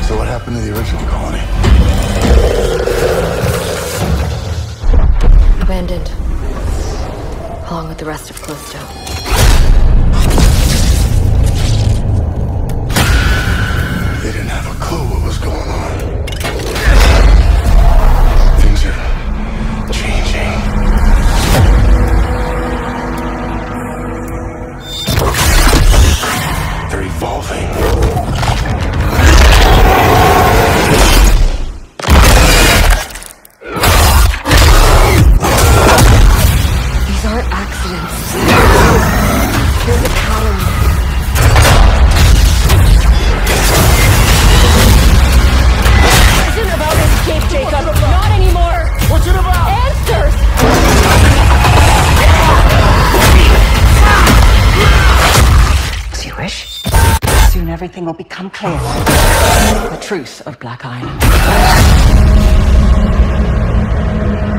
So what happened to the original colony? Abandoned, along with the rest of Callisto. They didn't have a clue what was going on. Things are changing. They're evolving. These aren't accidents. There's a pattern. Isn't about escape, Jacob. Not anymore. What's it about? Answers. As you wish. Soon everything will become clear. The truth of Black Island.